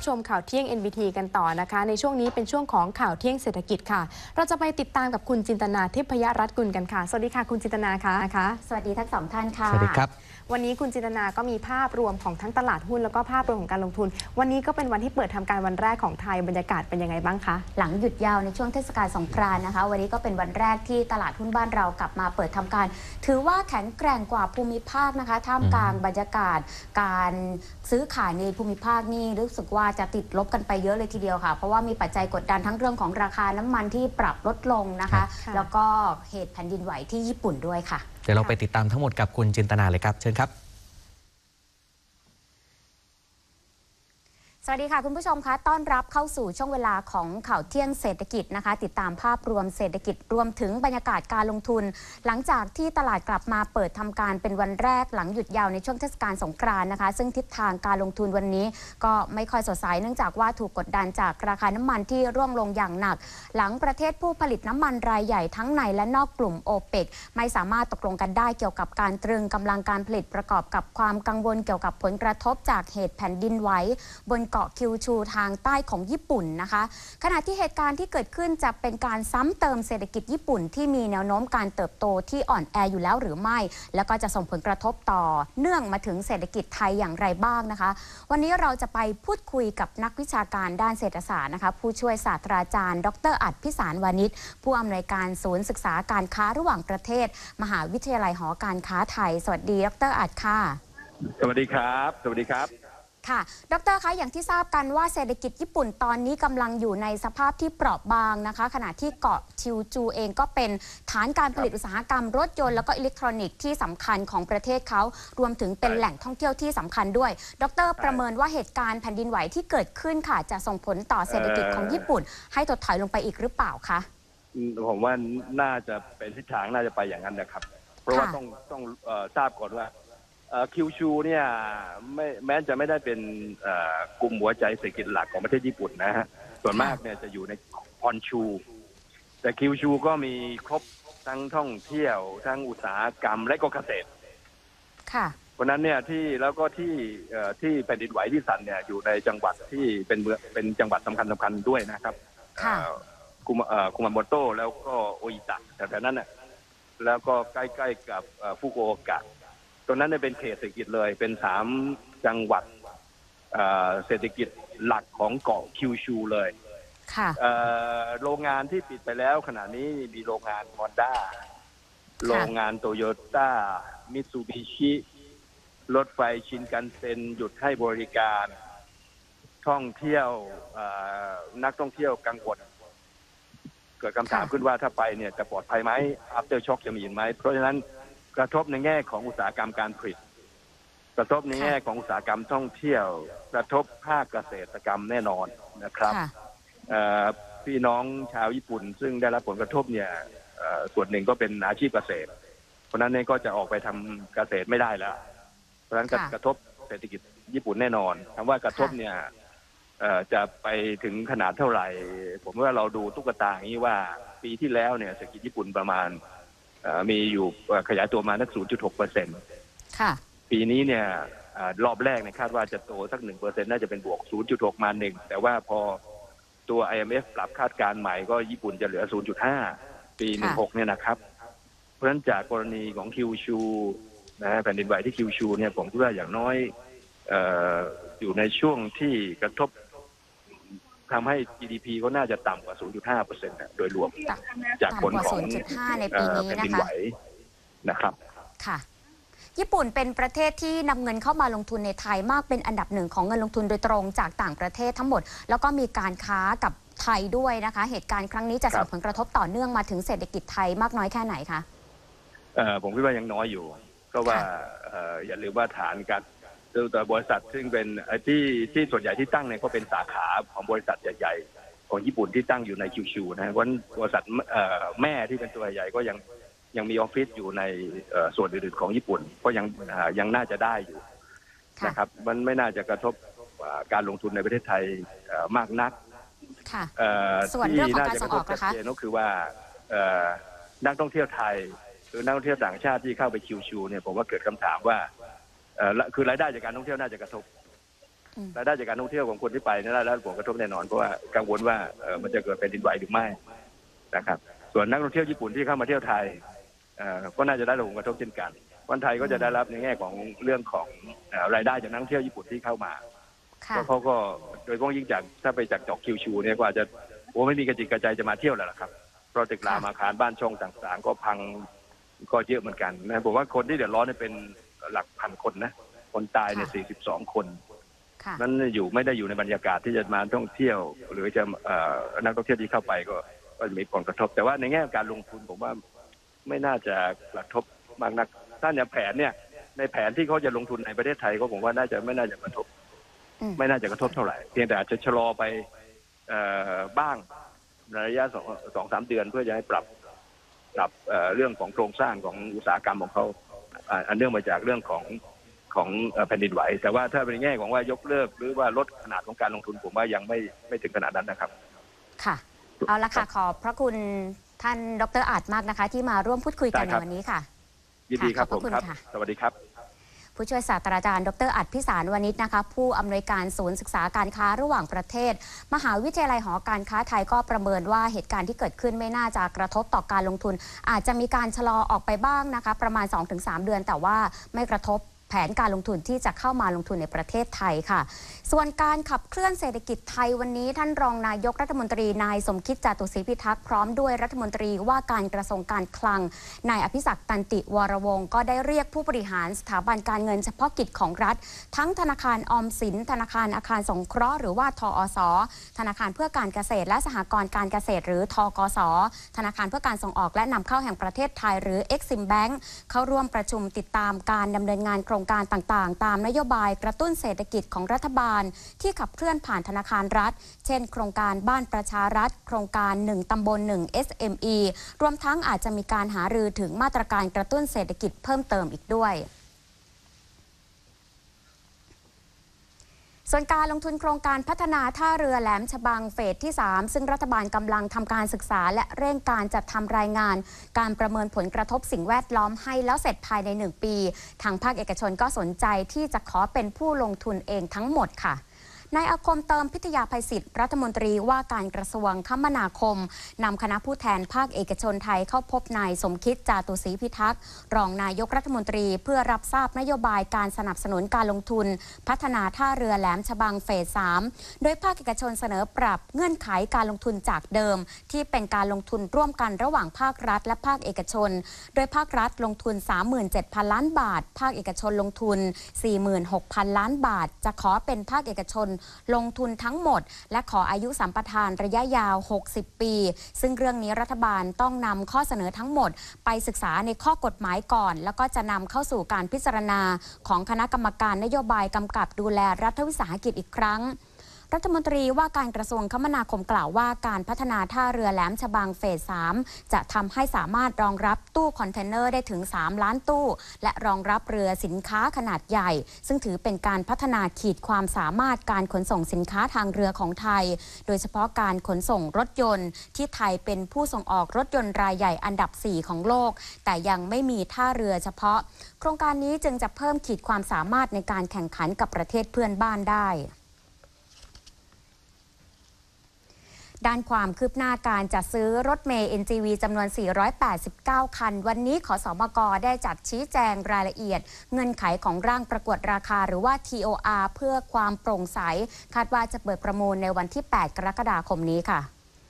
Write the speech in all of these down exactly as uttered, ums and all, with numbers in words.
ชมข่าวเที่ยง เอ็น บี ที กันต่อนะคะในช่วงนี้เป็นช่วงของข่าวเที่ยงเศรษฐกิจค่ะเราจะไปติดตามกับคุณจินตนาทิพยรัตน์กุลกันค่ะสวัสดีค่ะคุณจินตนาค่ะสวัสดีทั้งสองท่านค่ะสวัสดีครับวันนี้คุณจินตนาก็มีภาพรวมของทั้งตลาดหุ้นแล้วก็ภาพรวมของการลงทุนวันนี้ก็เป็นวันที่เปิดทำการวันแรกของไทยบรรยากาศเป็นยังไงบ้างคะหลังหยุดยาวในช่วงเทศกาลสงกรานต์นะคะวันนี้ก็เป็นวันแรกที่ตลาดหุ้นบ้านเรากลับมาเปิดทำการถือว่าแข็งแกร่งกว่าภูมิภาคนะคะท่ามกลางบรรยากาศการซื้อขายในภูมิภาคนี่รู้สึกว่าจะติดลบกันไปเยอะเลยทีเดียวค่ะเพราะว่ามีปัจจัยกดดันทั้งเรื่องของราคาน้ำมันที่ปรับลดลงนะคะแล้วก็เหตุแผ่นดินไหวที่ญี่ปุ่นด้วยค่ะเดี๋ยวเราไปติดตามทั้งหมดกับคุณจินตนาเลยครับเชิญครับสวัสดีค่ะคุณผู้ชมคะต้อนรับเข้าสู่ช่วงเวลาของข่าวเที่ยงเศรษฐกิจนะคะติดตามภาพรวมเศรษฐกิจรวมถึงบรรยากาศการลงทุนหลังจากที่ตลาดกลับมาเปิดทำการเป็นวันแรกหลังหยุดยาวในช่วงเทศกาลสงกรานต์นะคะซึ่งทิศทางการลงทุนวันนี้ก็ไม่ค่อยสดใสเนื่องจากว่าถูกกดดันจากราคาน้ำมันที่ร่วงลงอย่างหนักหลังประเทศผู้ผลิตน้ำมันรายใหญ่ทั้งในและนอกกลุ่มโอเปกไม่สามารถตกลงกันได้เกี่ยวกับการตรึงกำลังการผลิตประกอบกับความกังวลเกี่ยวกับผลกระทบจากเหตุแผ่นดินไหวบนเกาะคิวชูทางใต้ของญี่ปุ่นนะคะขณะที่เหตุการณ์ที่เกิดขึ้นจะเป็นการซ้ำเติมเศรษฐกิจญี่ปุ่นที่มีแนวโน้มการเติบโตที่อ่อนแออยู่แล้วหรือไม่แล้วก็จะส่งผลกระทบต่อเนื่องมาถึงเศรษฐกิจไทยอย่างไรบ้างนะคะวันนี้เราจะไปพูดคุยกับนักวิชาการด้านเศรษฐศาสตร์นะคะผู้ช่วยศาสตราจารย์ดร.อัฏฐพิสารวานิชผู้อำนวยการศูนย์ศึกษาการค้าระหว่างประเทศมหาวิทยาลัยหอการค้าไทยสวัสดีดร.อัฏฐค่ะสวัสดีครับสวัสดีครับค่ะดร.คะอย่างที่ทราบกันว่าเศรษฐกิจญี่ปุ่นตอนนี้กำลังอยู่ในสภาพที่เปราะบางนะคะขณะที่เกาะคิวจูเองก็เป็นฐานการผลิตอุตสาหกรรมรถยนต์แล้วก็อิเล็กทรอนิกส์ที่สำคัญของประเทศเขารวมถึงเป็นแหล่งท่องเที่ยวที่สำคัญด้วยดร.ประเมินว่าเหตุการณ์แผ่นดินไหวที่เกิดขึ้นค่ะจะส่งผลต่อเศรษฐกิจของญี่ปุ่นให้ถดถอยลงไปอีกหรือเปล่าคะผมว่าน่าจะเป็นทิศทางน่าจะไปอย่างนั้นนะครับเพราะว่าต้องต้องทราบก่อนว่าคิวชูเนี่ยไม่แม้จะไม่ได้เป็นกลุ่มหัวใจเศรษฐกิจหลักของประเทศญี่ปุ่นนะฮะส่วนมากเนี่ยจะอยู่ในฮอนชูแต่คิวชูก็มีครบทั้งท่องเที่ยวทั้งอุตสาหกรรมและก็เกษตรค่ะเพราะนั้นเนี่ยที่แล้วก็ที่ที่แผ่นดินไหวที่สั่นเนี่ยอยู่ในจังหวัดที่เป็นเมืองเป็นจังหวัดสำคัญสำคัญด้วยนะครับคุมาคุมาโมโตะแล้วก็โออิตะแต่แต่นั้นน่ะแล้วก็ใกล้ๆกับฟุกุโอกะตรงนั้นเป็นเขตเศรษฐกิจเลยเป็นสามจังหวัดเศรษฐกิจหลักของเกาะคิวชูเลยโรงงานที่ปิดไปแล้วขณะนี้มีโรงงานฮอนด้าโรงงานโตโยต้ามิตซูบิชิรถไฟชินคันเซ็นหยุดให้บริการท่องเที่ยวนักท่องเที่ยวกังวลเกิดคำถามขึ้นว่าถ้าไปเนี่ยจะปลอดภัยไหม after shock จะมีไหมเพราะฉะนั้นกระทบในแง่ของอุตสาหกรรมการผลิตกระทบในแง่ของอุตสาหกรรมท่องเที่ยวกระทบภาคเกษตรกรรมแน่นอนนะครับพี่น้องชาวญี่ปุ่นซึ่งได้รับผลกระทบเนี่ยส่วนหนึ่งก็เป็นอาชีพเกษตรเพราะนั้นเนี่ยก็จะออกไปทำเกษตรไม่ได้แล้วเพราะฉะนั้นกระทบเศรษฐกิจญี่ปุ่นแน่นอนคำว่ากระทบเนี่ยจะไปถึงขนาดเท่าไหร่ผมว่าเราดูตุ๊กตาอย่างนี้ว่าปีที่แล้วเนี่ยเศรษฐกิจญี่ปุ่นประมาณมีอยู่ขยายตัวมาสัก ศูนย์จุดหกเปอร์เซ็นต์ ค่ะปีนี้เนี่ยรอบแรกเนี่ยคาดว่าจะโตสัก หนึ่งเปอร์เซ็นต์ น่าจะเป็นบวก ศูนย์จุดหก มาหนึ่งแต่ว่าพอตัว ไอ เอ็ม เอฟ ปรับคาดการณ์ใหม่ก็ญี่ปุ่นจะเหลือ ศูนย์จุดห้า ปีสิบหกเนี่ยนะครับเพราะฉะนั้นจากกรณีของคิวชูนะแผ่นดินไหวที่คิวชูเนี่ยผมคิดว่าอย่างน้อยเอ่ออยู่ในช่วงที่กระทบทำให้ จี ดี พี ก็น่าจะต่ำกว่า ศูนย์จุดห้าเปอร์เซ็นต์ โดยรวมจากผลของแผ่นดินไหวนะครับค่ะญี่ปุ่นเป็นประเทศที่นำเงินเข้ามาลงทุนในไทยมากเป็นอันดับหนึ่งของเงินลงทุนโดยตรงจากต่างประเทศทั้งหมดแล้วก็มีการค้ากับไทยด้วยนะคะเหตุการณ์ครั้งนี้จะส่งผลกระทบต่อเนื่องมาถึงเศรษฐกิจไทยมากน้อยแค่ไหนคะผมคิดว่ายังน้อยอยู่เพราะว่าอย่าลืมว่าฐานการตัวบริษัทซึ่งเป็นที่ที่ส่วนใหญ่ที่ตั้งเนี่ยก็เป็นสาขาของบริษัทใหญ่ๆของญี่ปุ่นที่ตั้งอยู่ในคิวชูนะเพราะบริษัทแม่ที่เป็นตัวใหญ่ก็ยังยังมีออฟฟิศอยู่ในส่วนอื่นๆของญี่ปุ่นก็ยังยังน่าจะได้อยู่นะครับมันไม่น่าจะกระทบการลงทุนในประเทศไทยมากนักส่วนเรื่องของการส่งออกนะคะก็คือว่านักท่องเที่ยวไทยหรือนักท่องเที่ยวต่างชาติที่เข้าไปคิวชูเนี่ยผมว่าเกิดคำถามว่าคือรายได้จากการท่องเที่ยวน่าจะกระทบรายได้จากการท่องเที่ยวของคนที่ไปนี่ได้รับผลกระทบแน่นอนเพราะว่ากังวลว่าเออมันจะเกิดแผ่นดินไหวหรือไม่นะครับส่วนนักท่องเที่ยวญี่ปุ่นที่เข้ามาเที่ยวไทยเอ่อก็น่าจะได้รับผลกระทบเช่นกันคนไทยก็จะได้รับในแง่ของเรื่องของเอ่อรายได้จากนักท่องเที่ยวญี่ปุ่นที่เข้ามาเพราะเขาก็โดยเฉพาะยิ่งจากถ้าไปจากจอกคิวชูเนี่ยก็อาจจะโอ้ไม่มีกระจิกกระใจจะมาเที่ยวแล้วล่ะครับเพราะตึกรามอาคารบ้านช่องต่างๆก็พังก็เยอะเหมือนกันนะผมว่าคนที่เดือดร้อนเนี่ยเป็นหลักพันคนนะคนตายเนี่ยสี่สิบสองคนนั้นอยู่ไม่ได้อยู่ในบรรยากาศที่จะมาท่องเที่ยวหรือจะเอ่อนักท่องเที่ยวที่เข้าไปก็ก็มีผลกระทบแต่ว่าในแง่การลงทุนผมว่าไม่น่าจะกระทบมากนักถ้าในแผนเนี่ยในแผนที่เขาจะลงทุนในประเทศไทยก็ผมว่าน่าจะไม่น่าจะกระทบไม่น่าจะกระทบเท่าไหร่เพียงแต่อาจจะชะลอไปเอ่อบ้างในระยะสองสองสามเดือนเพื่อจะให้ปรับปรับเอ่อเรื่องของโครงสร้างของอุตสาหกรรมของเขาอันเนื่องมาจากเรื่องของของแผ่นดินไหวแต่ว่าถ้าเป็นแง่ของว่ายกเลิกหรือว่าลดขนาดของการลงทุนผมว่ายังไม่ไม่ถึงขนาดนั้นนะครับค่ะเอาละค่ะขอบพระคุณท่านดร.อาจมากนะคะที่มาร่วมพูดคุยกันในวันนี้ค่ะยินดีครับผมครับสวัสดีครับผู้ช่วยศาสตราจารย์ดร.อัจพิสารวณิชนะคะผู้อำนวยการศูนย์ศึกษาการค้าระหว่างประเทศมหาวิทยาลัยหอการค้าไทยก็ประเมินว่าเหตุการณ์ที่เกิดขึ้นไม่น่าจะกระทบต่อการลงทุนอาจจะมีการชะลอออกไปบ้างนะคะประมาณ สองถึงสาม เดือนแต่ว่าไม่กระทบแผนการลงทุนที่จะเข้ามาลงทุนในประเทศไทยค่ะส่วนการขับเคลื่อนเศรษฐกิจไทยวันนี้ท่านรองนายกรัฐมนตรีนายสมคิดจาตุศรีพิทักษ์พร้อมด้วยรัฐมนตรีว่าการกระทรวงการคลังนายอภิศักดิ์ตันติวรวงศ์ก็ได้เรียกผู้บริหารสถาบันการเงินเฉพาะกิจของรัฐทั้งธนาคารออมสินธนาคารอาคารสงเคราะห์หรือว่าทอสธนาคารเพื่อการเกษตรและสหกรณ์การเกษตรหรือทกสธนาคารเพื่อการส่งออกและนำเข้าแห่งประเทศไทยหรือ Exim Bank เข้าร่วมประชุมติดตามการดำเนินงานโครงการต่างๆตามนโยบายกระตุ้นเศรษฐกิจของรัฐบาลที่ขับเคลื่อนผ่านธนาคารรัฐเช่นโครงการบ้านประชารัฐโครงการหนึ่งตำบลหนึ่ง เอส เอ็ม อี รวมทั้งอาจจะมีการหารือถึงมาตรการกระตุ้นเศรษฐกิจเพิ่มเติมอีกด้วยส่วนการลงทุนโครงการพัฒนาท่าเรือแหลมฉบังเฟสที่สามซึ่งรัฐบาลกำลังทำการศึกษาและเร่งการจัดทำรายงานการประเมินผลกระทบสิ่งแวดล้อมให้แล้วเสร็จภายในหนึ่งปีทางภาคเอกชนก็สนใจที่จะขอเป็นผู้ลงทุนเองทั้งหมดค่ะนายอาคมเติมพิทยาภัยศิษย์รัฐมนตรีว่าการกระทรวงคมนาคมนำคณะผู้แทนภาคเอกชนไทยเข้าพบนายสมคิดจาตุศรีพิทักษ์รองนายกรัฐมนตรีเพื่อรับทราบนโยบายการสนับสนุนการลงทุนพัฒนาท่าเรือแหลมฉบังเฟสสามโดยภาคเอกชนเสนอปรับเงื่อนไขการลงทุนจากเดิมที่เป็นการลงทุนร่วมกันระหว่างภาครัฐและภาคเอกชนโดยภาครัฐลงทุน สามหมื่นเจ็ดพัน ล้านบาทภาคเอกชนลงทุน สี่หมื่นหกพัน ล้านบาทจะขอเป็นภาคเอกชนลงทุนทั้งหมดและขออายุสัมปทานระยะยาวหกสิบปีซึ่งเรื่องนี้รัฐบาลต้องนำข้อเสนอทั้งหมดไปศึกษาในข้อกฎหมายก่อนแล้วก็จะนำเข้าสู่การพิจารณาของคณะกรรมการนโยบายกำกับดูแลรัฐวิสาหกิจอีกครั้งรัฐมนตรีว่าการกระทรวงคมนาคมกล่าวว่าการพัฒนาท่าเรือแหลมฉบังเฟสสามจะทำให้สามารถรองรับตู้คอนเทนเนอร์ได้ถึงสามล้านตู้และรองรับเรือสินค้าขนาดใหญ่ซึ่งถือเป็นการพัฒนาขีดความสามารถการขนส่งสินค้าทางเรือของไทยโดยเฉพาะการขนส่งรถยนต์ที่ไทยเป็นผู้ส่งออกรถยนต์รายใหญ่อันดับสี่ของโลกแต่ยังไม่มีท่าเรือเฉพาะโครงการนี้จึงจะเพิ่มขีดความสามารถในการแข่งขันกับประเทศเพื่อนบ้านได้ด้านความคืบหน้าการจัดซื้อรถเมล์ เอ็น จี วี จำนวน สี่ร้อยแปดสิบเก้า คันวันนี้ขสมก.ได้จัดชี้แจงรายละเอียดเงื่อนไขของร่างประกวดราคาหรือว่า ที โอ อาร์ เพื่อความโปร่งใสคาดว่าจะเปิดประมูลในวันที่ แปด กรกฎาคมนี้ค่ะ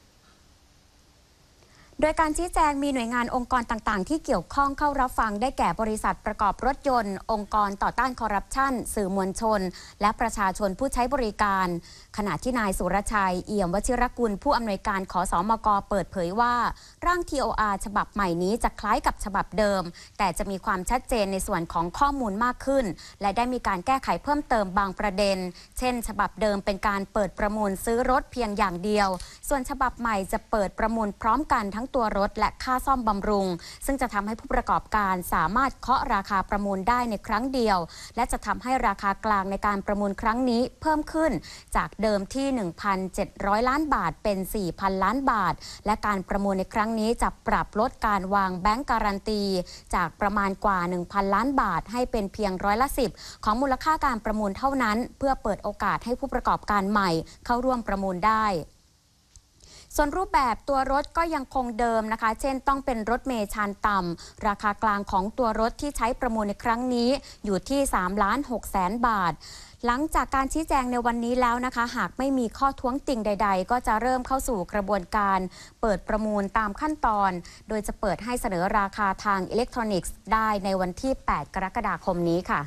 โดยการชี้แจงมีหน่วยงานองค์กรต่างๆที่เกี่ยวข้องเข้ารับฟังได้แก่บริษัทประกอบรถยนต์องค์กรต่อต้านคอร์รัปชันสื่อมวลชนและประชาชนผู้ใช้บริการขณะที่นายสุรชัยเอี่ยมวชิรกุลผู้อำนวยการขสมก.เปิดเผยว่าร่าง ที โอ อาร์ ฉบับใหม่นี้จะคล้ายกับฉบับเดิมแต่จะมีความชัดเจนในส่วนของข้อมูลมากขึ้นและได้มีการแก้ไขเพิ่มเติมบางประเด็นเช่นฉบับเดิมเป็นการเปิดประมูลซื้อรถเพียงอย่างเดียวส่วนฉบับใหม่จะเปิดประมูลพร้อมกันทั้งตัวรถและค่าซ่อมบำรุงซึ่งจะทำให้ผู้ประกอบการสามารถเคาะราคาประมูลได้ในครั้งเดียวและจะทำให้ราคากลางในการประมูลครั้งนี้เพิ่มขึ้นจากเดิมที่ หนึ่งพันเจ็ดร้อย ล้านบาทเป็น สี่พัน ล้านบาทและการประมูลในครั้งนี้จะปรับลดการวางแบงก์การันตีจากประมาณกว่า หนึ่งพัน ล้านบาทให้เป็นเพียงร้อยละสิบของมูลค่าการประมูลเท่านั้นเพื่อเปิดโอกาสให้ผู้ประกอบการใหม่เข้าร่วมประมูลได้ส่วนรูปแบบตัวรถก็ยังคงเดิมนะคะเช่นต้องเป็นรถเมล์ชานต่ำราคากลางของตัวรถที่ใช้ประมูลในครั้งนี้อยู่ที่ สามล้านหกแสน บาทหลังจากการชี้แจงในวันนี้แล้วนะคะหากไม่มีข้อท้วงติงใดๆก็จะเริ่มเข้าสู่กระบวนการเปิดประมูลตามขั้นตอนโดยจะเปิดให้เสนอราคาทางอิเล็กทรอนิกส์ได้ในวันที่ แปด กรกฎาคมนี้ค่ะ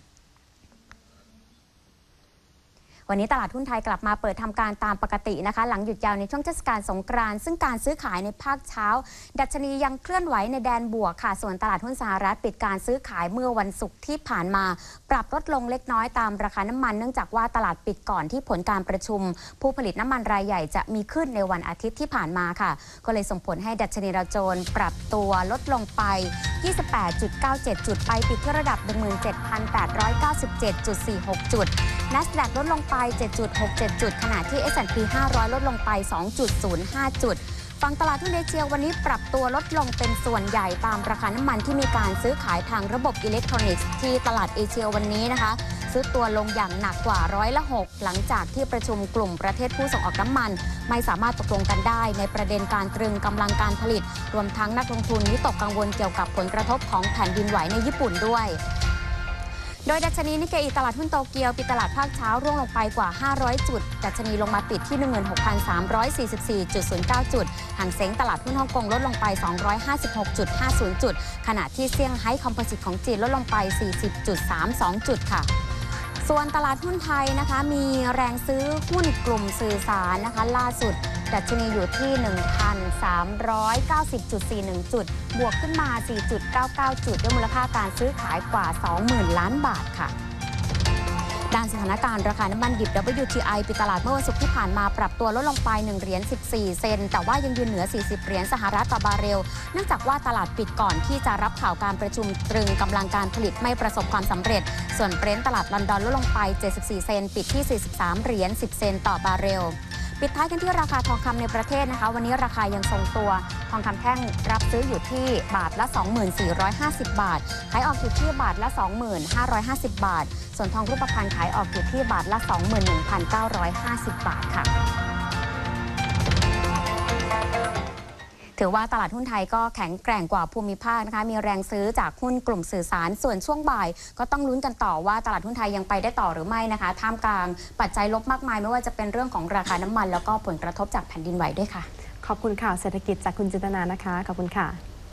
วันนี้ตลาดหุ้นไทยกลับมาเปิดทำการตามปกตินะคะหลังหยุดยาวในช่วงเทศกาลสงกรานต์ซึ่งการซื้อขายในภาคเช้าดัชนียังเคลื่อนไหวในแดนบวกค่ะส่วนตลาดหุ้นสหรัฐปิดการซื้อขายเมื่อวันศุกร์ที่ผ่านมาปรับลดลงเล็กน้อยตามราคาน้ำมันเนื่องจากว่าตลาดปิดก่อนที่ผลการประชุมผู้ผลิตน้ำมันรายใหญ่จะมีขึ้นในวันอาทิตย์ที่ผ่านมาค่ะก็เลยส่งผลให้ดัชนีดาวโจนส์ปรับตัวลดลงไป ยี่สิบแปดจุดเก้าเจ็ด จุดไปปิดที่ระดับ หนึ่งหมื่นเจ็ดพันแปดร้อยเก้าสิบเจ็ดจุดสี่หก จุด NASDAQ ลดลงไป เจ็ดจุดหกเจ็ด จุดขณะที่ เอส แอนด์ พี ห้าร้อย ลดลงไป สองจุดศูนย์ห้า จุดฝั่งตลาดหุ้นเอเชียวันนี้ปรับตัวลดลงเป็นส่วนใหญ่ตามราคาน้ำมันที่มีการซื้อขายทางระบบอิเล็กทรอนิกส์ที่ตลาดเอเชียวันนี้นะคะซื้อตัวลงอย่างหนักกว่าร้อยละหกหลังจากที่ประชุมกลุ่มประเทศผู้ส่งออกน้ำมันไม่สามารถตกลงกันได้ในประเด็นการตรึงกำลังการผลิตรวมทั้งนักลงทุนวิตกกังวลเกี่ยวกับผลกระทบของแผ่นดินไหวในญี่ปุ่นด้วยโดยดัชนีนิกเกอิตลาดหุ้นโตเกียวปิดตลาดภาคเช้าร่วงลงไปกว่าห้าร้อยจุดดัชนีลงมาปิดที่ หนึ่งหมื่นหกพันสามร้อยสี่สิบสี่จุดศูนย์เก้า จุดหางเส็งตลาดหุ้นฮ่องกงลดลงไป สองร้อยห้าสิบหกจุดห้าศูนย์ จุดขณะที่เซี่ยงไฮ้คอมโพสิตของจีนลดลงไป สี่สิบจุดสามสอง จุดค่ะส่วนตลาดหุ้นไทยนะคะมีแรงซื้อหุ้นกลุ่มสื่อสารนะคะล่าสุดดัชนีอยู่ที่ หนึ่งพันสามร้อยเก้าสิบจุดสี่หนึ่ง จุดบวกขึ้นมา สี่จุดเก้าเก้า จุดด้วยมูลค่าการซื้อขายกว่า สองหมื่น ล้านบาทค่ะด้านสถานการณ์ราคาน้ำมันดิบ ดับเบิลยู ที ไอ ปิดตลาดเมื่อวันศุกร์ที่ผ่านมาปรับตัวลดลงไปหนึ่งเหรียญสิบสี่เซนต์แต่ว่ายังยืนเหนือสี่สิบเหรียญสหรัฐต่อบาร์เรลเนื่องจากว่าตลาดปิดก่อนที่จะรับข่าวการประชุมตรึงกำลังการผลิตไม่ประสบความสำเร็จส่วนเบรนท์ตลาดลอนดอนลดลงไปเจ็ดสิบสี่เซนต์ปิดที่สี่สิบสามเหรียญสิบเซนต์ต่อบาร์เรลปิดท้ายกันที่ราคาทองคำในประเทศนะคะวันนี้ราคายังทรงตัวทองคำแท่งรับซื้ออยู่ที่บาทละ สองพันสี่ร้อยห้าสิบ บาทขายออกอยู่ที่บาทละ สองพันห้าร้อยห้าสิบ บาทส่วนทองรูปพรรณขายออกอยู่ที่บาทละ สองหมื่นหนึ่งพันเก้าร้อยห้าสิบ บาทค่ะถือว่าตลาดหุ้นไทยก็แข็งแกร่งกว่าภูมิภาคนะคะมีแรงซื้อจากหุ้นกลุ่มสื่อสารส่วนช่วงบ่ายก็ต้องลุ้นกันต่อว่าตลาดหุ้นไทยยังไปได้ต่อหรือไม่นะคะท่ามกลางปัจจัยลบมากมายไม่ว่าจะเป็นเรื่องของราคาน้ำมันแล้วก็ผลกระทบจากแผ่นดินไหวด้วยค่ะขอบคุณข่าวเศรษฐกิจจากคุณจินตนานะคะขอบคุณค่ะ